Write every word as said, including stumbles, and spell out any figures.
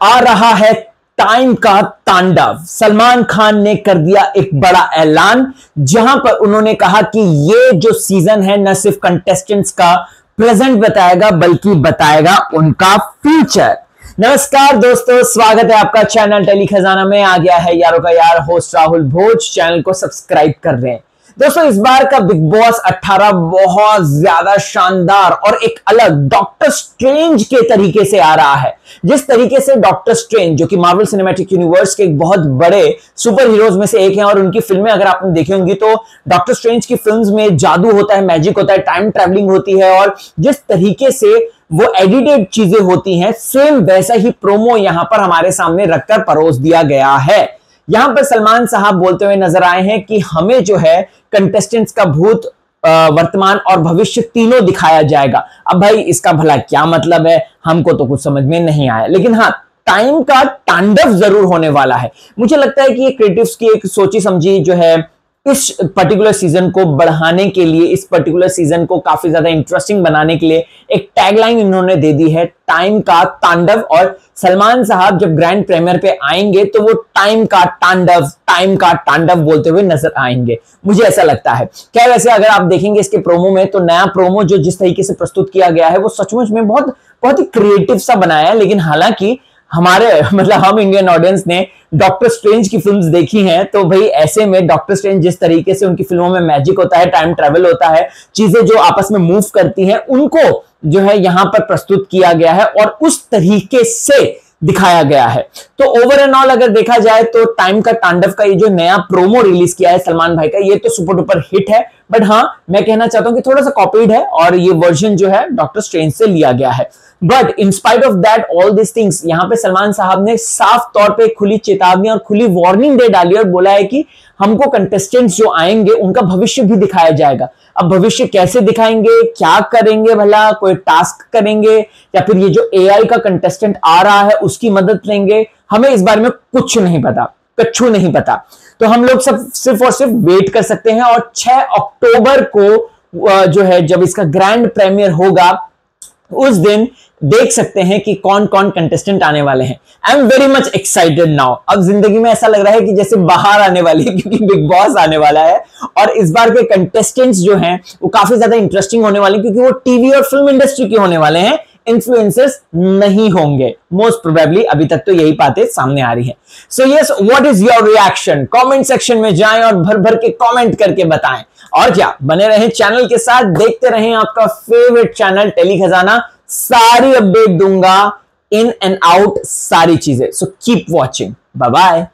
आ रहा है टाइम का तांडव। सलमान खान ने कर दिया एक बड़ा ऐलान, जहां पर उन्होंने कहा कि ये जो सीजन है न सिर्फ कंटेस्टेंट्स का प्रेजेंट बताएगा बल्कि बताएगा उनका फ्यूचर। नमस्कार दोस्तों, स्वागत है आपका चैनल टेली खजाना में। आ गया है यारों का यार होस्ट राहुल भोज। चैनल को सब्सक्राइब कर रहे हैं दोस्तों। इस बार का बिग बॉस अठारह बहुत ज्यादा शानदार और एक अलग डॉक्टर स्ट्रेंज के तरीके से आ रहा है। जिस तरीके से डॉक्टर स्ट्रेंज, जो कि मार्वल सिनेमैटिक यूनिवर्स के एक बहुत बड़े सुपर हीरोज में से एक हैं और उनकी फिल्में अगर आपने देखी होंगी तो डॉक्टर स्ट्रेंज की फिल्म्स में जादू होता है, मैजिक होता है, टाइम ट्रैवलिंग होती है और जिस तरीके से वो एडिटेड चीजें होती हैं, सेम वैसा ही प्रोमो यहां पर हमारे सामने रखकर परोस दिया गया है। यहां पर सलमान साहब बोलते हुए नजर आए हैं कि हमें जो है कंटेस्टेंट्स का भूत, वर्तमान और भविष्य तीनों दिखाया जाएगा। अब भाई इसका भला क्या मतलब है, हमको तो कुछ समझ में नहीं आया, लेकिन हाँ, टाइम का तांडव जरूर होने वाला है। मुझे लगता है कि ये क्रिएटिव्स की एक सोची समझी जो है इस पर्टिकुलर सीजन को बढ़ाने के लिए, इस पर्टिकुलर सीजन को काफी ज्यादा इंटरेस्टिंग बनाने के लिए एक टैगलाइन इन्होंने दे दी है, टाइम का तांडव। और सलमान साहब जब ग्रैंड प्रीमियर पे आएंगे तो वो टाइम का तांडव टाइम का तांडव बोलते हुए नजर आएंगे, मुझे ऐसा लगता है। क्या वैसे अगर आप देखेंगे इसके प्रोमो में तो नया प्रोमो जो जिस तरीके से प्रस्तुत किया गया है वो सचमुच में बहुत बहुत ही क्रिएटिव सा बनाया है। लेकिन हालांकि हमारे मतलब हम इंडियन ऑडियंस ने डॉक्टर स्ट्रेंज की फिल्म्स देखी हैं, तो भाई ऐसे में डॉक्टर स्ट्रेंज जिस तरीके से उनकी फिल्मों में मैजिक होता है, टाइम ट्रैवल होता है, चीजें जो आपस में मूव करती हैं, उनको जो है यहां पर प्रस्तुत किया गया है और उस तरीके से दिखाया गया है। तो ओवर एंड ऑल अगर देखा जाए तो टाइम का तांडव का ये जो नया प्रोमो रिलीज किया है सलमान भाई का, ये तो सुपर डुपर हिट है। बट हाँ, मैं कहना चाहता हूं कि थोड़ा सा कॉपीड है और ये वर्जन जो है डॉक्टर स्ट्रेंज से लिया गया है। But in spite of that all this things, यहां पे सलमान साहब ने साफ तौर पे खुली चेतावनी और खुली वार्निंग दे डाली और बोला है कि हमको कंटेस्टेंट्स जो आएंगे उनका भविष्य भी दिखाया जाएगा। अब भविष्य कैसे दिखाएंगे, क्या करेंगे, भला कोई टास्क करेंगे या फिर ये जो एआई का कंटेस्टेंट आ रहा है उसकी मदद लेंगे, हमें इस बारे में कुछ नहीं पता, कच्छू नहीं पता। तो हम लोग सब सिर्फ और सिर्फ वेट कर सकते हैं और छह अक्टूबर को जो है जब इसका ग्रैंड प्रीमियर होगा उस दिन देख सकते हैं कि कौन कौन कंटेस्टेंट आने वाले हैं। I am very much excited now. अब जिंदगी में ऐसा लग रहा है कि जैसे बाहर आने वाली है, क्योंकि बिग बॉस आने वाला है और इस बार के कंटेस्टेंट्स जो हैं वो काफी ज्यादा इंटरेस्टिंग होने वाले हैं, क्योंकि वो टीवी और फिल्म इंडस्ट्री के होने वाले हैं, इन्फ्लुएंसर्स नहीं होंगे मोस्ट प्रोबेबली। अभी तक तो यही बातें सामने आ रही हैं। So yes, what is your reaction? Comment section में जाएं और भर भर के कमेंट करके बताएं। और क्या, बने रहें चैनल के साथ, देखते रहें आपका फेवरेट चैनल टेली खजाना। सारी अपडेट दूंगा, इन एंड आउट सारी चीजें। So keep watching, bye bye.